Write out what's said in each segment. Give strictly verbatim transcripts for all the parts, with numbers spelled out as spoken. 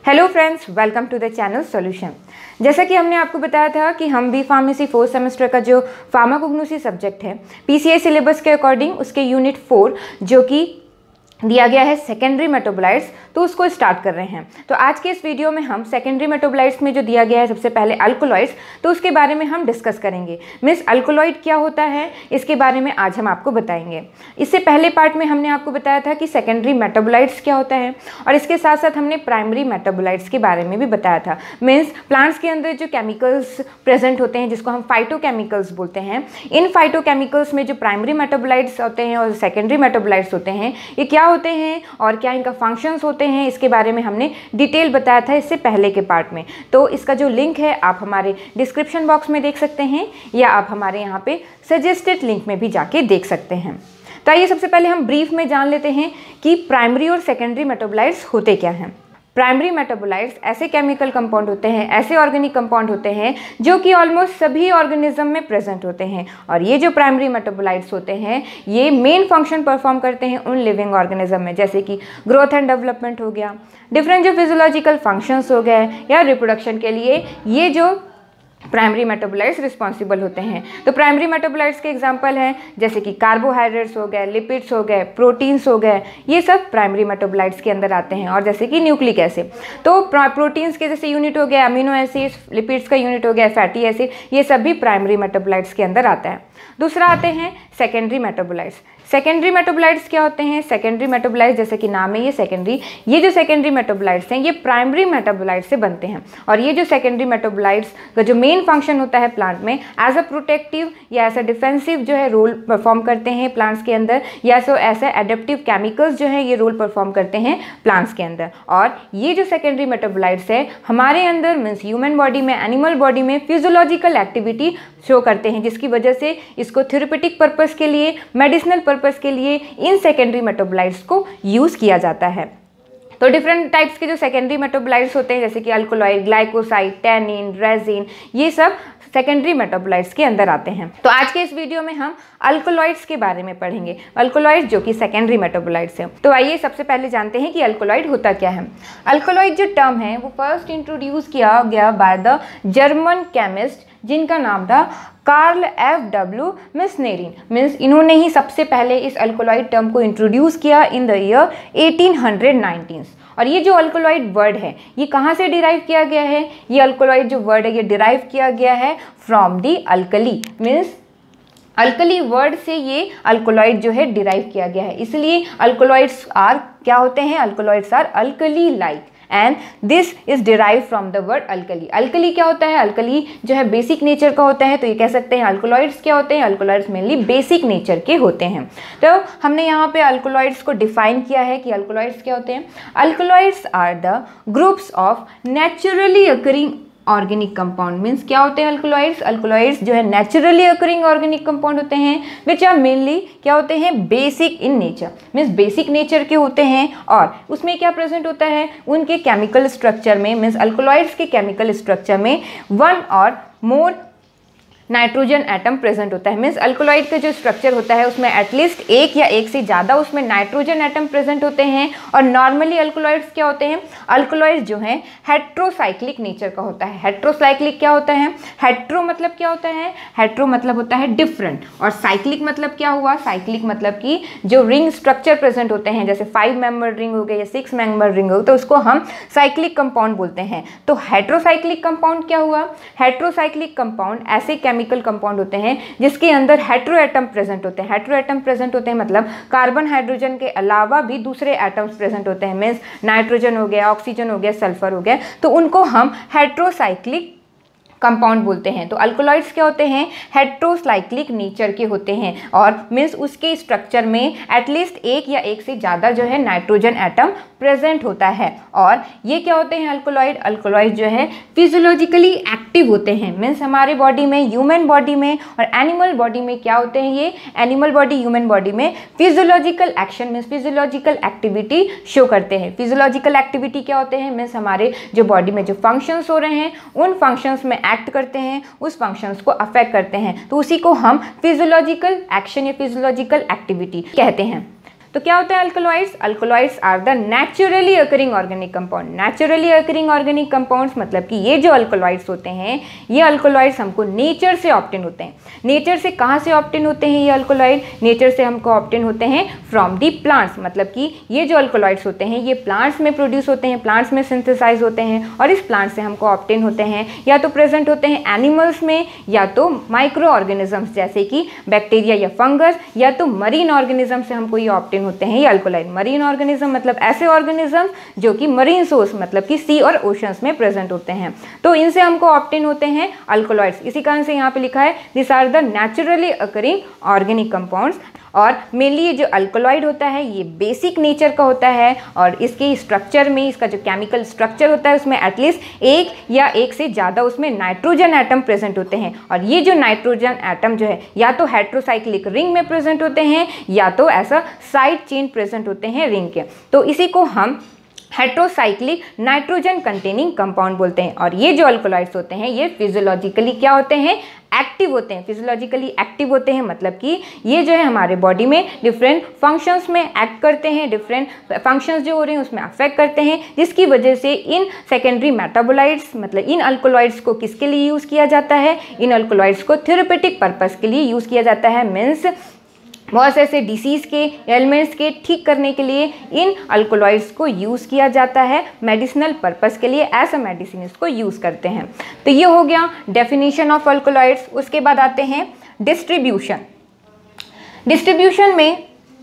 Hello friends, welcome to the channel solution. जैसा कि हमने आपको बताया था कि हम बी फार्मेसी फोर्थ सेमेस्टर का जो फार्माकोग्नोसी सब्जेक्ट है पीसीए सिलेबस के अकॉर्डिंग उसके यूनिट फोर जो कि दिया गया है सेकेंडरी मेटाबोलाइट्स, तो उसको स्टार्ट कर रहे हैं। तो आज के इस वीडियो में हम सेकेंडरी मेटाबोलाइट्स में जो दिया गया है सबसे पहले अल्कोलॉइड्स, तो उसके बारे में हम डिस्कस करेंगे। मीन्स अल्कोलॉइड क्या होता है इसके बारे में आज हम आपको बताएंगे। इससे पहले पार्ट में हमने आपको बताया था कि सेकेंडरी मेटाबोलाइट्स क्या होता है, और इसके साथ साथ हमने प्राइमरी मेटाबोलाइट्स के बारे में भी बताया था। मीन्स प्लांट्स के अंदर जो केमिकल्स प्रेजेंट होते हैं जिसको हम फाइटोकेमिकल्स बोलते हैं, इन फाइटोकेमिकल्स में जो प्राइमरी मेटाबोलाइट्स होते हैं और सेकेंडरी मेटाबोलाइट्स होते हैं ये क्या होते हैं और क्या इनका फंक्शंस होते हैं, इसके बारे में हमने डिटेल बताया था इससे पहले के पार्ट में। तो इसका जो लिंक है आप हमारे डिस्क्रिप्शन बॉक्स में देख सकते हैं या आप हमारे यहाँ पे सजेस्टेड लिंक में भी जाके देख सकते हैं। तो आइए सबसे पहले हम ब्रीफ में जान लेते हैं कि प्राइमरी और सेकेंडरी मेटाबोलाइट्स होते क्या हैं। प्राइमरी मेटाबोलाइट्स ऐसे केमिकल कंपाउंड होते हैं, ऐसे ऑर्गेनिक कंपाउंड होते हैं जो कि ऑलमोस्ट सभी ऑर्गेनिज्म में प्रेजेंट होते हैं, और ये जो प्राइमरी मेटाबोलाइट्स होते हैं ये मेन फंक्शन परफॉर्म करते हैं उन लिविंग ऑर्गेनिज्म में, जैसे कि ग्रोथ एंड डेवलपमेंट हो गया, डिफरेंट जो फिजियोलॉजिकल फंक्शंस हो गए, या रिप्रोडक्शन के लिए ये जो प्राइमरी मेटाबोलाइट्स रिस्पॉन्सिबल होते हैं। तो प्राइमरी मेटाबोलाइट्स के एग्जांपल हैं जैसे कि कार्बोहाइड्रेट्स हो गए, लिपिड्स हो गए, प्रोटीन्स हो गए, ये सब प्राइमरी मेटाबोलाइट्स के अंदर आते हैं। और जैसे कि न्यूक्लिक एसिड, तो प्रोटीन्स के जैसे यूनिट हो गया अमीनो एसिड्स, लिपिड्स का यूनिट हो गया फैटी एसिड, ये सब भी प्राइमरी मेटाबोलाइट्स के अंदर आता है। दूसरा आते हैं सेकेंडरी मेटाबोलाइट्स। सेकेंडरी मेटाबोलाइट्स क्या होते हैं? सेकेंडरी मेटाबोलाइट्स जैसे कि नाम है ये सेकेंडरी, ये जो सेकेंडरी मेटाबोलाइट्स हैं ये प्राइमरी मेटाबोलाइट्स से बनते हैं, और ये जो सेकेंडरी मेटाबोलाइट्स का जो मेन फंक्शन होता है प्लांट में एज अ प्रोटेक्टिव या एज अ डिफेंसिव जो है रोल परफॉर्म करते हैं प्लांट्स के अंदर, या सो ऐसे एडेप्टिव केमिकल्स जो है ये रोल परफॉर्म करते हैं प्लांट्स के अंदर। और ये जो सेकेंडरी मेटाबोलाइट्स है हमारे अंदर मीन्स ह्यूमन बॉडी में, एनिमल बॉडी में फिजियोलॉजिकल एक्टिविटी शो करते हैं, जिसकी वजह से इसको थेरेप्यूटिक पर्पस के लिए, मेडिसिनल पर्पस के लिए इन सेकेंडरी मेटाबोलाइट्स को यूज़ किया जाता है। तो डिफरेंट टाइप्स के जो सेकेंडरी मेटाबोलाइट्स होते हैं जैसे कि अल्कोलॉइड, ग्लाइकोसाइड, टैनिन, रेजिन, ये सब सेकेंडरी मेटाबोलाइट्स के अंदर आते हैं। तो आज के इस वीडियो में हम अल्कोलॉइड्स के बारे में पढ़ेंगे, अल्कोलॉइड्स जो कि सेकेंडरी मेटाबोलाइट्स हैं। तो आइए सबसे पहले जानते हैं कि अल्कोलॉइड होता क्या है। अल्कोलॉइड जो टर्म है वो फर्स्ट इंट्रोड्यूस किया गया बाय द जर्मन केमिस्ट जिनका नाम था Carl F W Meissner. Means इन्होंने ही सबसे पहले इस अल्कोलॉइड टर्म को इंट्रोड्यूस किया in the year eighteen nineteen. और ये जो अल्कोलॉइड वर्ड है ये कहाँ से डिराइव किया गया है? ये अल्कोलॉइड जो वर्ड है ये डिराइव किया गया है from the alkali, means alkali word से ये अल्कोलॉइड जो है डिराइव किया गया है। इसलिए अल्कोलॉइड्स आर क्या होते हैं? Alkaloids are alkali like, and this is derive from the word alkali. Alkali क्या होता है? अल्कली जो है बेसिक नेचर का होता है, तो ये कह सकते हैं अल्कोलॉइड्स क्या होते हैं? अल्कोलॉइड्स मेनली बेसिक नेचर के होते हैं। तो हमने यहाँ पे अल्कोलॉइड्स को डिफाइन किया है कि अल्कोलॉइड्स क्या होते हैं। Alkaloids are the groups of naturally occurring organic compound. Means क्या होते हैं अल्कोलॉइड्स? अल्कोलॉइड्स जो है नेचुरली अकरिंग ऑर्गेनिक कंपाउंड होते हैं विच आर मेनली क्या होते हैं? Basic in nature. Means basic nature के होते हैं, और उसमें क्या प्रेजेंट होता है? उनके केमिकल स्ट्रक्चर में, मीन्स अल्कोलॉइड्स के केमिकल स्ट्रक्चर में वन और मोर नाइट्रोजन एटम प्रेजेंट होता है। मीन्स अल्कोलॉइड का जो स्ट्रक्चर होता है उसमें एटलीस्ट एक या एक से ज़्यादा उसमें नाइट्रोजन एटम प्रेजेंट होते हैं। और नॉर्मली अल्कोलॉइड्स क्या होते हैं? अल्कोलॉइड्स जो है हेट्रोसाइक्लिक नेचर का होता है। हेट्रोसाइक्लिक क्या होता है? हेट्रो मतलब क्या होता है? हेट्रो मतलब होता है डिफरेंट, और साइक्लिक मतलब क्या हुआ? साइक्लिक मतलब कि जो रिंग स्ट्रक्चर प्रेजेंट होते हैं जैसे फाइव मेंबर रिंग हो गए या सिक्स मेंबर रिंग हो, तो उसको हम साइक्लिक कंपाउंड बोलते हैं। तो हेट्रोसाइक्लिक कंपाउंड क्या हुआ? हेट्रोसाइक्लिक कंपाउंड ऐसे केमिकल कंपाउंड होते हैं जिसके अंदर हेट्रो एटम प्रेजेंट होते हैं। हेट्रो एटम प्रेजेंट होते हैं मतलब कार्बन हाइड्रोजन के अलावा भी दूसरे एटम्स प्रेजेंट होते हैं। मीन्स नाइट्रोजन हो गया, ऑक्सीजन हो गया, सल्फर हो गया, तो उनको हम हेट्रोसाइक्लिक कंपाउंड बोलते हैं। तो अल्कोलॉइड्स क्या होते हैं? हेट्रोसाइक्लिक नेचर के होते हैं, और मीन्स उसके स्ट्रक्चर में एटलीस्ट एक या एक से ज़्यादा जो है नाइट्रोजन एटम प्रेजेंट होता है। और ये क्या होते हैं अल्कोलॉइड? अल्कोलॉइड जो है फिजियोलॉजिकली एक्टिव होते हैं। मीन्स हमारे बॉडी में, ह्यूमन बॉडी में और एनिमल बॉडी में क्या होते हैं? ये एनिमल बॉडी, ह्यूमन बॉडी में physiological action means physiological activity show करते हैं। फिजियोलॉजिकल एक्टिविटी क्या होते हैं? मीन्स हमारे जो बॉडी में जो फंक्शंस हो रहे हैं उन फंक्शंस में एक्ट करते हैं, उस फंक्शंस को अफेक्ट करते हैं, तो उसी को हम फिजियोलॉजिकल एक्शन या फिजियोलॉजिकल एक्टिविटी कहते हैं। तो क्या होता है alkaloids? Alkaloids are the naturally occurring organic compound. Naturally occurring organic compounds मतलब कि ये जो अल्कलॉइड्स होते हैं, ये अल्कलॉइड्स हमको नेचर से ऑब्टेन होते हैं। नेचर से कहाँ से ऑब्टेन होते हैं ये अल्कलॉइड? नेचर से हमको ऑब्टेन होते हैं फ्रॉम दी प्लांट्स, मतलब कि ये जो अल्कलॉइड्स होते हैं ये प्लांट्स में प्रोड्यूस होते हैं, प्लांट्स में सिंथेसाइज होते हैं, और इस प्लांट से हमको ऑब्टेन होते हैं या तो प्रेजेंट होते हैं एनिमल्स में, या तो माइक्रो ऑर्गेनिजम्स जैसे कि बैक्टीरिया या फंगस, या तो मरीन ऑर्गेनिज्म से हमको ये ऑब्टेन होते हैं ये अल्कलॉइड। मरीन ऑर्गेनिज्म मतलब ऐसे ऑर्गेनिज्म जो कि मरीन सोर्स मतलब कि सी और ओशंस में प्रेजेंट होते हैं, तो इनसे हमको ऑब्टेन होते हैं अल्कलॉइड्स। इसी कारण से यहाँ पे लिखा है this are the naturally occurring organic compounds. और मेनली ये जो अल्कलॉइड होता है ये बेसिक नेचर का होता है, और इसके स्ट्रक्चर में, इसका जो केमिकल स्ट्रक्चर होता है उसमें एटलीस्ट एक या एक से ज़्यादा उसमें नाइट्रोजन एटम प्रेजेंट होते हैं, और ये जो नाइट्रोजन एटम जो है या तो हेट्रोसाइक्लिक रिंग में प्रेजेंट होते हैं या तो ऐसा साइड चेन प्रेजेंट होते हैं रिंग के, तो इसी को हम हेट्रोसाइक्लिक नाइट्रोजन कंटेनिंग कंपाउंड बोलते हैं। और ये जो अल्कलॉइड्स होते हैं ये फिजियोलॉजिकली क्या होते हैं? एक्टिव होते हैं। फिजियोलॉजिकली एक्टिव होते हैं मतलब कि ये जो है हमारे बॉडी में डिफरेंट फंक्शंस में एक्ट करते हैं, डिफरेंट फंक्शंस जो हो रहे हैं उसमें अफेक्ट करते हैं, जिसकी वजह से इन सेकेंडरी मेटाबोलाइट्स मतलब इन अल्कलॉइड्स को किसके लिए यूज़ किया जाता है? इन अल्कलॉइड्स को थेरेपेटिक पर्पस के लिए यूज़ किया जाता है। मीन्स बहुत से ऐसे डिसीज़ के एलिमेंट्स के ठीक करने के लिए इन अल्कलॉइड्स को यूज़ किया जाता है, मेडिसिनल पर्पस के लिए एज अ मेडिसिन इसको यूज़ करते हैं। तो ये हो गया डेफिनेशन ऑफ अल्कलॉइड्स। उसके बाद आते हैं डिस्ट्रीब्यूशन। डिस्ट्रीब्यूशन में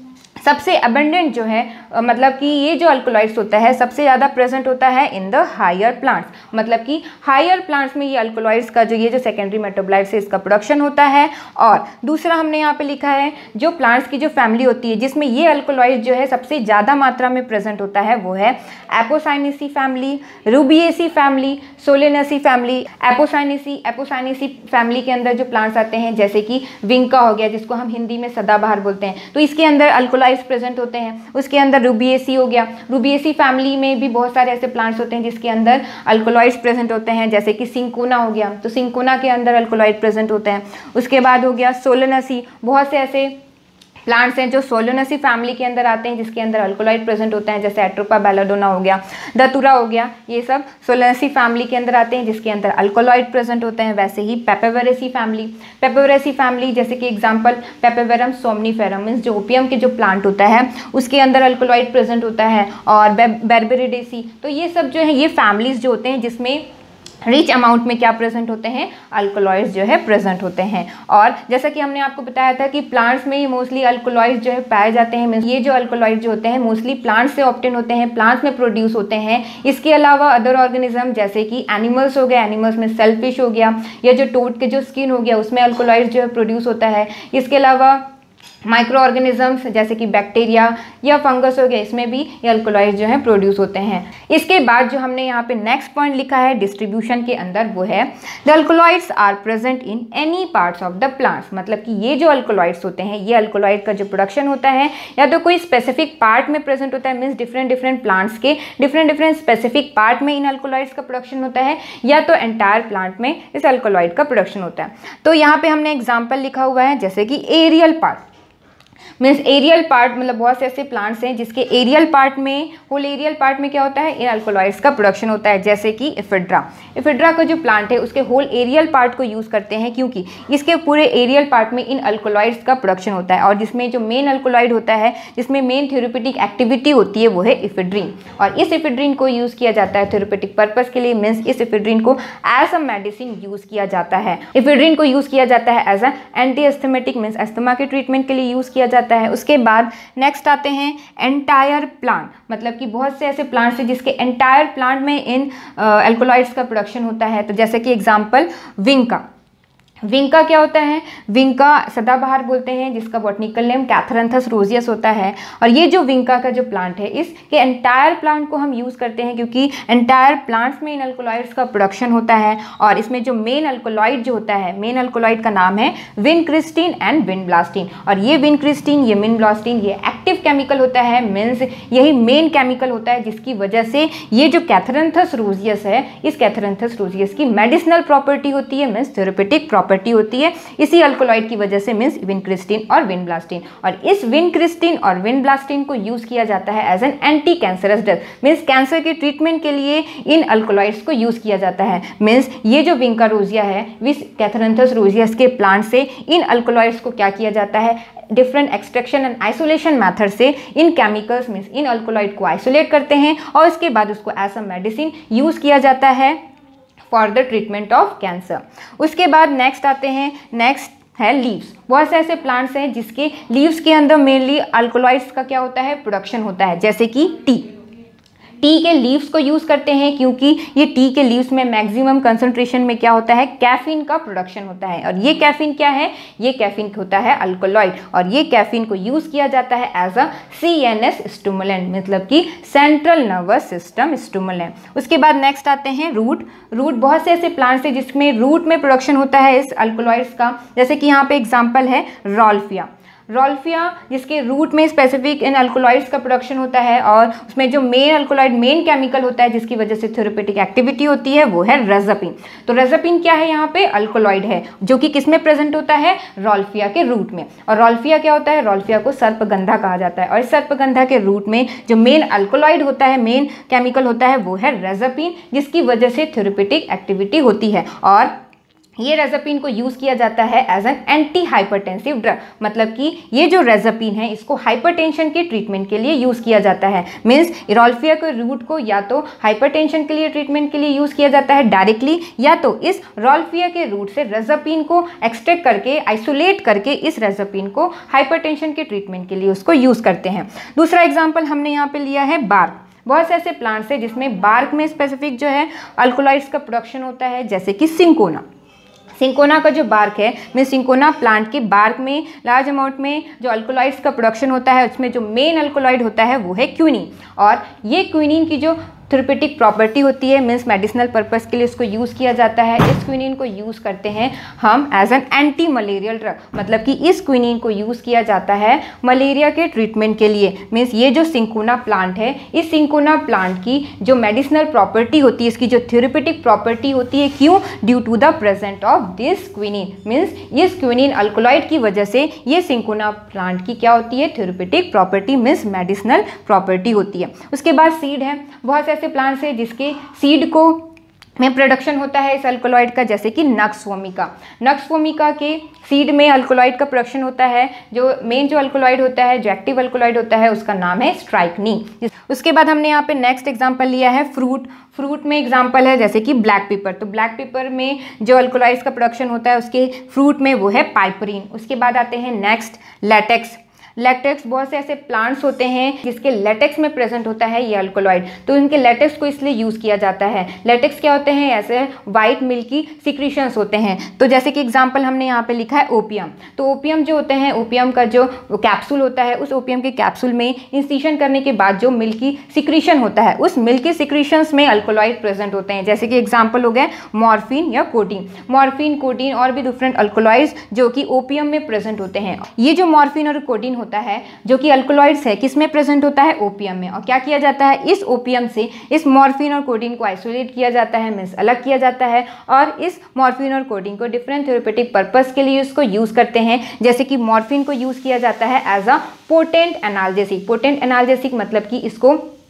सबसे अबंडेंट जो है मतलब कि ये जो अल्कलॉइड्स होता है सबसे ज़्यादा प्रेजेंट होता है इन द हायर प्लांट्स, मतलब कि हायर प्लांट्स में ये अल्कलॉइड्स का जो ये जो सेकेंडरी मेटाबोलाइट्स है इसका प्रोडक्शन होता है। और दूसरा हमने यहाँ पे लिखा है जो प्लांट्स की जो फैमिली होती है जिसमें ये अल्कलॉइड जो है सबसे ज़्यादा मात्रा में प्रेजेंट होता है वो है Apocynaceae family, Rubiaceae family, Solanaceae family. Apocynaceae Apocynaceae family के अंदर जो प्लांट्स आते हैं जैसे कि विंका हो गया जिसको हम हिंदी में सदाबहार बोलते हैं, तो इसके अंदर अल्कलॉइड्स प्रेजेंट होते हैं। उसके अंदर रूबिएसी हो गया, रूबिएसी फैमिली में भी बहुत सारे ऐसे प्लांट्स होते हैं जिसके अंदर अल्कलॉइड्स प्रेजेंट होते हैं, जैसे कि सिंकोना हो गया, तो सिंकोना के अंदर अल्कलॉइड प्रेजेंट होते हैं। उसके बाद हो गया सोलेनेसी, बहुत से ऐसे प्लांट्स हैं जो सोलेनेसी फैमिली के अंदर आते हैं जिसके अंदर अल्कलॉइड प्रेजेंट होते हैं, जैसे एट्रोपा बेलाडोना हो गया, दतुरा हो गया, ये सब सोलेनेसी फैमिली के अंदर आते हैं जिसके अंदर अल्कलॉइड प्रेजेंट होते हैं। वैसे ही पेपेवेरेसी फैमिली, पेपेवेरेसी फैमिली जैसे कि एग्जांपल पेपेवेरम सोमनीफेरम मीन्स जो ओपियम के जो प्लांट होता है उसके अंदर अल्कलॉइड प्रेजेंट होता है, और बेर्बेरिडेसी। तो ये सब जो है ये फैमिलीज जो होते हैं जिसमें रिच अमाउंट में क्या प्रेजेंट होते हैं? अल्कलॉइड्स जो है प्रेजेंट होते हैं। और जैसा कि हमने आपको बताया था कि प्लांट्स में ही मोस्टली अल्कलॉइड्स जो है पाए जाते हैं। ये जो अल्कलॉइड जो होते हैं मोस्टली प्लांट्स से ऑब्टेन होते हैं, प्लांट्स में प्रोड्यूस होते हैं। इसके अलावा अदर ऑर्गेनिज्म जैसे कि एनिमल्स हो गए, एनिमल्स में सेलफिश हो गया, या जो टोड के जो स्किन हो गया उसमें अल्कलॉइड्स जो है प्रोड्यूस होता है। इसके अलावा माइक्रो ऑर्गेनिजम्स जैसे कि बैक्टीरिया या फंगस हो गया, इसमें भी ये अल्कलॉइड जो है प्रोड्यूस होते हैं। इसके बाद जो हमने यहाँ पे नेक्स्ट पॉइंट लिखा है डिस्ट्रीब्यूशन के अंदर वो है the alkaloids are present in any parts of the plants, मतलब कि ये जो अल्कलॉइड्स होते हैं ये अल्कलॉइड का जो प्रोडक्शन होता है या तो कोई स्पेसिफिक पार्ट में प्रेजेंट होता है, मीन्स डिफरेंट डिफरेंट प्लांट्स के डिफरेंट डिफरेंट स्पेसिफिक पार्ट में इन अल्कलॉइड्स का प्रोडक्शन होता है, या तो एंटायर प्लांट में इस अल्कलॉइड का प्रोडक्शन होता है। तो यहाँ पे हमने एग्जाम्पल लिखा हुआ है जैसे कि aerial part, means aerial part मतलब बहुत से ऐसे प्लांट्स हैं जिसके एरियल पार्ट में होल एरियल पार्ट में क्या होता है? इन अल्कलॉइड्स का प्रोडक्शन होता है, जैसे कि एफेड्रा। एफेड्रा का जो प्लांट है उसके होल एरियल पार्ट को यूज़ करते हैं क्योंकि इसके पूरे एरियल पार्ट में इन अल्कलॉइड्स का प्रोडक्शन होता है, और जिसमें जो मेन अल्कलॉइड होता है जिसमें मेन थेरेपेटिक एक्टिविटी होती है वो है एफेड्रीन, और इस एफेड्रीन को यूज़ किया जाता है थेरेपेटिक पर्पस के लिए, मीन्स इस एफेड्रीन को एज अ मेडिसिन यूज़ किया जाता है। एफेड्रीन को यूज़ किया जाता है as a anti asthmatic, means asthma के ट्रीटमेंट के लिए यूज़ किया जाता है। उसके बाद नेक्स्ट आते हैं एंटायर प्लांट, मतलब कि बहुत से ऐसे प्लांट्स हैं जिसके एंटायर प्लांट में इन अल्कलॉइड्स का प्रोडक्शन होता है। तो जैसे कि एग्जांपल विंका, विंका क्या होता है? विंका सदाबहार बोलते हैं जिसका बॉटनिकल नेम कैथरंथस रोजियस होता है, और ये जो विंका का जो प्लांट है इसके एंटायर प्लांट को हम यूज़ करते हैं क्योंकि एंटायर प्लांट्स में इन अल्कलॉइड्स का प्रोडक्शन होता है, और इसमें जो मेन अल्कलॉइड जो होता है, मेन अल्कलॉइड का नाम है विनक्रिस्टीन एंड विनब्लास्टीन, और ये विनक्रिस्टीन ये विनब्लास्टीन ये एक्टिव एक्टिव केमिकल होता है, मीन्स यही मेन केमिकल होता है जिसकी वजह से ये जो कैथरैंथस रोजियस है, इस कैथरैंथस रोजियस की मेडिसिनल प्रॉपर्टी होती है, मीन्स थेरेपेटिक प्रॉपर्टी होती है इसी अल्कोलॉइड की वजह से, मीन्स विनक्रिस्टिन और विनब्लास्टिन। और इस विनक्रिस्टिन और विनब्लास्टिन को यूज किया जाता है as an anti cancerous drug, means cancer के ट्रीटमेंट के लिए इन अल्कोलॉइड्स को यूज किया जाता है। मीन्स ये जो विंका रोजिया है, विस कैथरैंथस रोजियस के प्लांट से इन अल्कोलॉइड्स को क्या किया जाता है, different extraction and isolation method से इन केमिकल्स मीन्स इन अल्कोलॉइड को आइसोलेट करते हैं और उसके बाद उसको एज अ मेडिसिन यूज किया जाता है for the treatment of cancer. उसके बाद नेक्स्ट आते हैं, नेक्स्ट है लीव्स। बहुत से ऐसे प्लांट्स हैं जिसके लीव्स के अंदर मेनली अल्कोलॉइड्स का क्या होता है, प्रोडक्शन होता है, जैसे कि टी टी के लीव्स को यूज़ करते हैं क्योंकि ये टी के लीव्स में मैक्सिमम कंसंट्रेशन में क्या होता है, कैफीन का प्रोडक्शन होता है। और ये कैफीन क्या है, ये कैफीन होता है अल्कोलॉइड, और ये कैफीन को यूज़ किया जाता है as a C N S stimulant, मतलब कि सेंट्रल नर्वस सिस्टम स्टिमुलेंट। उसके बाद नेक्स्ट आते हैं रूट। रूट बहुत से ऐसे प्लांट्स हैं जिसमें रूट में प्रोडक्शन होता है इस अल्कोलॉइड्स का, जैसे कि यहाँ पे एग्जाम्पल है रॉल्फिया। रॉल्फिया जिसके रूट में स्पेसिफिक इन अल्कोलॉइड्स का प्रोडक्शन होता है और उसमें जो मेन अल्कोलॉइड मेन केमिकल होता है जिसकी वजह से थेरेपेटिक एक्टिविटी होती है वो है रेज़ापिन। तो रेज़ापिन क्या है, यहाँ पे अल्कोलॉइड है जो कि किस में प्रेजेंट होता है, रॉल्फिया के रूट में। और रॉल्फिया क्या होता है, रॉल्फिया को सर्पगंधा कहा जाता है और इस सर्पगंधा के रूट में जो मेन अल्कोलॉइड होता है, मेन केमिकल होता है वो है रेज़ापिन, जिसकी वजह से थेरेपेटिक एक्टिविटी होती है। और ये रेज़ापिन को यूज़ किया जाता है as an anti hypertensive drug, मतलब कि ये जो रेज़ापिन है इसको हाइपरटेंशन के ट्रीटमेंट के लिए यूज़ किया जाता है। मीन्स रॉल्फिया के रूट को या तो हाइपरटेंशन के लिए ट्रीटमेंट के लिए यूज़ किया जाता है डायरेक्टली, या तो इस रॉल्फिया के रूट से रेज़ापिन को एक्सट्रैक्ट करके आइसोलेट करके इस रेज़ापिन को हाइपरटेंशन के ट्रीटमेंट के लिए उसको यूज़ करते हैं। दूसरा एग्जाम्पल हमने यहाँ पे लिया है बार्क। बहुत से ऐसे प्लांट्स हैं जिसमें बार्क में स्पेसिफिक जो है अल्कोलॉइड्स का प्रोडक्शन होता है, जैसे कि सिंकोना। सिंकोना का जो बार्क है, मैं सिंकोना प्लांट के बार्क में लार्ज अमाउंट में जो अल्कोलॉइड्स का प्रोडक्शन होता है उसमें जो मेन अल्कोलॉइड होता है वो है क्विनिन। और ये क्विनिन की जो थेरेपेटिक प्रॉपर्टी होती है, मीन्स मेडिसिनल पर्पस के लिए इसको यूज़ किया जाता है। इस क्विनिन को यूज़ करते हैं हम as an anti malarial drug, मतलब कि इस क्विनिन को यूज़ किया जाता है मलेरिया के ट्रीटमेंट के लिए। मीन्स ये जो सिंकोना प्लांट है, इस सिंकोना प्लांट की जो मेडिसिनल प्रॉपर्टी होती है, इसकी जो थेरेपेटिक प्रॉपर्टी होती है, क्यों, due to the present of this quinine. Means इस क्विनिन अल्कोलॉइड की वजह से ये सिंकोना प्लांट की क्या होती है, therapeutic property, means medicinal property होती है। उसके बाद सीड है। बहुत ऐसे प्लांट्स है जिसके सीड को में प्रोडक्शन होता है इस अल्कोलॉइड का, जैसे कि नक्स वोमिका। नक्स वोमिका के सीड में अल्कोलॉइड का प्रोडक्शन होता है। जो मेन जो अल्कोलॉइड होता है, जो एक्टिव अल्कोलॉइड होता है, उसका नाम है स्ट्राइक्निन। उसके बाद हमने यहाँ पे नेक्स्ट एग्जांपल लिया है फ्रूट। फ्रूट में एग्जांपल है जैसे कि ब्लैक पेपर। तो ब्लैक पेपर में जो अल्कोलॉइड्स का प्रोडक्शन होता है उसके फ्रूट में वो है पाइपरीन। उसके बाद आते हैं नेक्स्ट लेटेक्स। लेटेक्स बहुत से ऐसे प्लांट्स होते हैं जिसके लेटेक्स में प्रेजेंट होता है ये अल्कोलॉइड, तो इनके लेटेक्स को इसलिए यूज़ किया जाता है। लेटेक्स क्या होते हैं, ऐसे वाइट मिल्की सिक्रीशंस होते हैं। तो जैसे कि एग्जांपल हमने यहाँ पे लिखा है ओपियम। तो ओपियम जो होते हैं, ओपियम का जो कैप्सूल होता है, उस ओपियम के कैप्सूल में इंसिशन करने के बाद जो मिल्की सिक्रीशन होता है, उस मिल्की सिक्रीशंस में अल्कोलॉइड प्रेजेंट होते हैं। जैसे कि एग्जाम्पल हो गए मॉर्फिन या कोटीन। मॉर्फिन, कोटीन और भी डिफरेंट अल्कोलॉइड्स जो कि ओपियम में प्रेजेंट होते हैं। ये जो मॉर्फिन और कोटीन होता है जो कि अल्कोलॉइड्स है, किस में प्रेजेंट होता है, ओपियम में। और क्या किया जाता है, इस ओपियम से इस मॉर्फिन और कोडीन को आइसोलेट किया जाता है, मींस अलग किया जाता है, और इस मॉर्फिन और कोडीन को डिफरेंट थेरेपेटिक पर्पस के लिए इसको यूज करते हैं। जैसे कि मॉर्फिन को यूज किया जाता है as a potent analgesic. Potent analgesic मतलब कि इसको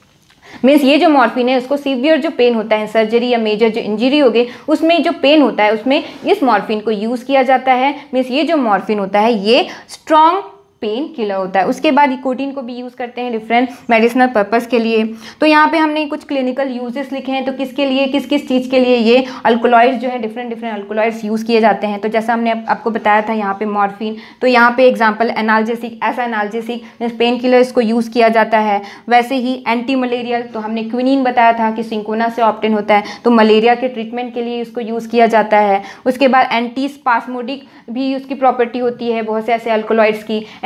मीन्स ये जो मॉर्फिन है उसको सीवियर जो पेन होता है, सर्जरी या मेजर जो इंजरी हो गई उसमें जो पेन होता है उसमें इस मॉर्फिन को यूज़ किया जाता है। मीन्स ये जो मॉर्फिन होता है ये स्ट्रॉन्ग पेन किलर होता है। उसके बाद निकोटीन को भी यूज़ करते हैं डिफरेंट मेडिसिनल पर्पस के लिए। तो यहाँ पे हमने कुछ क्लिनिकल यूजेस लिखे हैं, तो किसके लिए, किस किस चीज़ के लिए ये अल्कोलॉइड्स जो है डिफरेंट डिफरेंट अल्कोलॉइड्स यूज़ किए जाते हैं। तो जैसा हमने आप, आपको बताया था यहाँ पे मॉर्फिन, तो यहाँ पे एग्जाम्पल एनाल्जेसिक, ऐसा एनाल्जेसिक मीन्स पेन किलर इसको यूज़ किया जाता है। वैसे ही एंटी मलेरियल, तो हमने क्विनिन बताया था कि सिंकोना से ऑब्टेन होता है, तो मलेरिया के ट्रीटमेंट के लिए इसको यूज़ किया जाता है। उसके बाद एंटी स्पास्मोडिक भी उसकी प्रॉपर्टी होती है बहुत से ऐसे अल्कोलॉइड्स की।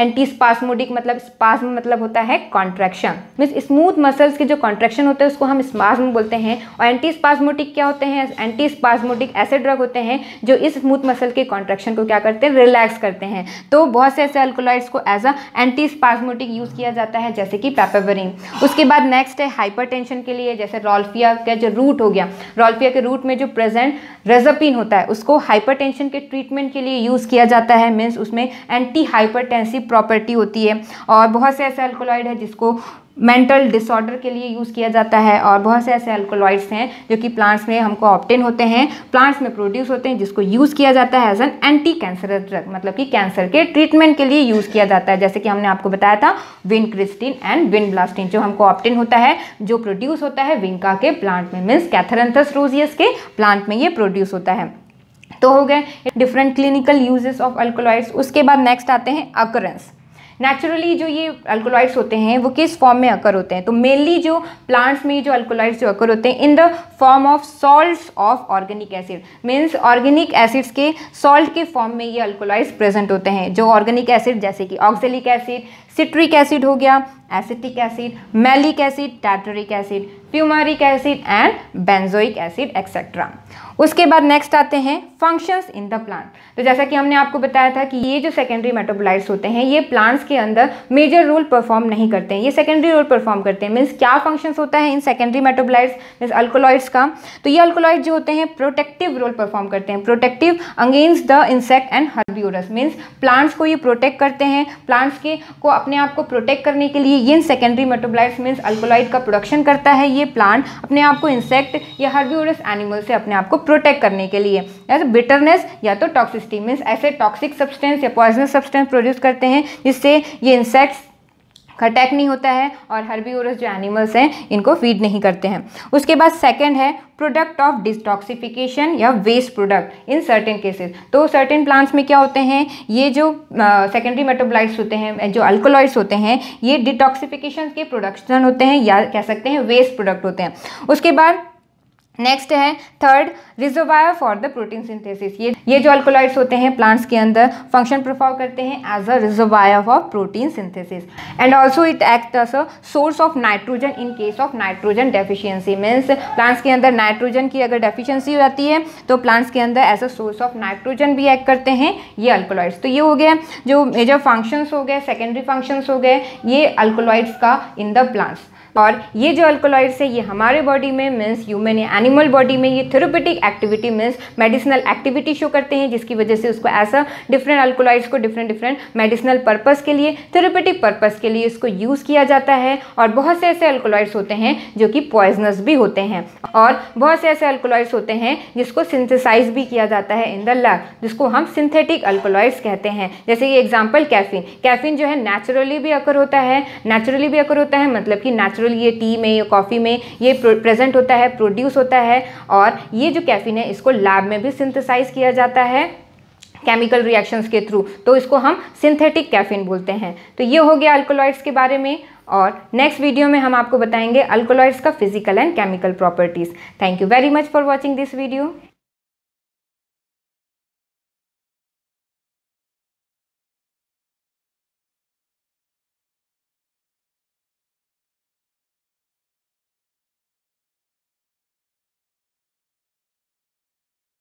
एंटी स्पास्मोडिक मतलब स्पास्म मतलब होता है कॉन्ट्रैक्शन, मीन्स स्मूथ मसल्स के जो कॉन्ट्रैक्शन होते हैं उसको हम स्पास्म बोलते हैं। और एंटी स्पास्मोडिक क्या होते हैं? एंटी स्पास्मोडिक ऐसे ड्रग होते हैं जो इस स्मूथ मसल के कॉन्ट्रैक्शन को क्या करते हैं? रिलैक्स करते हैं। तो बहुत से ऐसे अल्कोलॉइड्स को as a anti spasmodic use किया जाता है, जैसे कि पेपावरिन। उसके बाद नेक्स्ट है हाइपरटेंशन के लिए, जैसे रॉल्फिया का जो रूट हो गया, रॉल्फिया के रूट में जो प्रेजेंट रेज़ापिन होता है उसको हाइपरटेंशन के ट्रीटमेंट के लिए यूज़ किया जाता है, मीन्स उसमें एंटी हाइपरटेंसिव प्रॉपर्टी होती है। और बहुत से ऐसे अल्कोलॉइड है जिसको मेंटल डिसऑर्डर के लिए यूज़ किया जाता है। और बहुत से ऐसे अल्कोलॉइड्स हैं जो कि प्लांट्स में हमको ऑब्टेन होते हैं, प्लांट्स में प्रोड्यूस होते हैं, जिसको यूज़ किया जाता है as an anti cancerous drug, मतलब कि कैंसर के ट्रीटमेंट के लिए यूज़ किया जाता है। जैसे कि हमने आपको बताया था विनक्रिस्टिन एंड विनब्लास्टिन, जो हमको ऑब्टेन होता है, जो प्रोड्यूस होता है विंका के प्लांट में, मीन्स कैथरंथस रोजियस के प्लांट में ये प्रोड्यूस होता है। तो हो गए different clinical uses of alkaloids. उसके बाद नेक्स्ट आते हैं अकरेंस। नेचुरली जो ये अल्कोलॉइड्स होते हैं वो किस फॉर्म में अकर होते हैं? तो मेनली जो प्लांट्स में जो अल्कोलॉइड्स जो अकर होते हैं in the form of salts of organic acid, means organic acids के सॉल्ट के फॉर्म में ये अल्कोलॉइड्स प्रेजेंट होते हैं। जो ऑर्गेनिक एसिड जैसे कि ऑक्जेलिक एसिड, सिट्रिक एसिड हो गया, acetic acid, malic acid, tartaric acid, fumaric acid and benzoic acid etcetera. उसके बाद नेक्स्ट आते हैं फंक्शंस इन द प्लांट। तो जैसा कि हमने आपको बताया था कि ये जो सेकेंडरी मेटाबोलाइट्स होते हैं ये प्लांट्स के अंदर मेजर रोल परफॉर्म नहीं करते हैं, ये सेकेंडरी रोल परफॉर्म करते हैं। मीन्स क्या फंक्शंस होता है इन सेकेंडरी मेटाबोलाइट्स मीन्स अल्कोलॉइड्स का? तो ये अल्कोलॉइड जो होते हैं प्रोटेक्टिव रोल परफॉर्म करते हैं, protective against the insect and herbivorous, means plants को ये प्रोटेक्ट करते हैं, प्लांट्स के को अपने आप को प्रोटेक्ट करने के लिए ये सेकेंडरी मेटाबोलाइट्स मीन्स अल्कोलॉइड का प्रोडक्शन करता है। ये प्लांट अपने आप को इंसेक्ट या हर्बिवोरस एनिमल से अपने आप को प्रोटेक्ट करने के लिए, या तो बिटरनेस या तो टॉक्सिसिटी, मीन्स ऐसे टॉक्सिक सब्सटेंस या पॉइजनस सब्सटेंस प्रोड्यूस करते हैं जिससे ये इंसेक्ट्स अटैक नहीं होता है और हर्बिवोरस जो एनिमल्स हैं इनको फीड नहीं करते हैं। उसके बाद सेकंड है प्रोडक्ट ऑफ डिटॉक्सिफिकेशन या waste product in certain cases. तो सर्टेन प्लांट्स में क्या होते हैं, ये जो सेकेंडरी मेटाबोलाइट्स होते हैं, जो अल्कोलॉइड्स होते हैं, ये डिटॉक्सिफिकेशन के प्रोडक्शन होते हैं या कह सकते हैं वेस्ट प्रोडक्ट होते हैं। उसके बाद नेक्स्ट है third reservoir for the protein synthesis. ये ये जो अल्कोलॉइड्स होते हैं प्लांट्स के अंदर फंक्शन परफॉर्म करते हैं as a reservoir for protein synthesis and also it act as a source of nitrogen in case of nitrogen deficiency, means plants के अंदर नाइट्रोजन की अगर डेफिशिएंसी हो जाती है तो प्लांट्स के अंदर as a source of nitrogen भी एक्ट करते हैं ये अल्कोलॉइड्स। तो ये हो गया जो मेजर फंक्शंस हो गए, सेकेंडरी फंक्शंस हो गए ये अल्कोलॉइड्स का इन द प्लांट्स। और ये जो अल्कोलॉइड्स है ये हमारे बॉडी में मीन्स ह्यूमन या एनिमल बॉडी में ये therapeutic activity means medicinal activity show करते हैं, जिसकी वजह से उसको ऐसा डिफरेंट अल्कोलॉइड्स को डिफरेंट डिफरेंट मेडिसिनल पर्पस के लिए, थेरेप्यूटिक पर्पस के लिए इसको यूज़ किया जाता है। और बहुत से ऐसे अल्कोलॉइड्स होते हैं जो कि पॉइजनस भी होते हैं और बहुत से ऐसे अल्कोलॉइड्स होते हैं जिसको सिंथेसाइज भी किया जाता है इन द लैब, जिसको हम सिंथेटिक अल्कोलॉइड्स कहते हैं। जैसे ये एग्जाम्पल कैफीन, कैफीन जो है नेचुरली भी अकर होता है, नेचुरली भी अकर होता है मतलब कि नेचुरल ये टी में या कॉफ़ी में ये प्रेजेंट होता है, प्रोड्यूस होता है। और ये जो कैफीन है इसको लैब में भी सिंथेसाइज किया जाता है केमिकल रिएक्शंस के थ्रू, तो इसको हम सिंथेटिक कैफीन बोलते हैं। तो ये हो गया अल्कोलॉइड्स के बारे में और नेक्स्ट वीडियो में हम आपको बताएंगे अल्कोलॉइड्स का physical and chemical properties. Thank you very much for watching this video.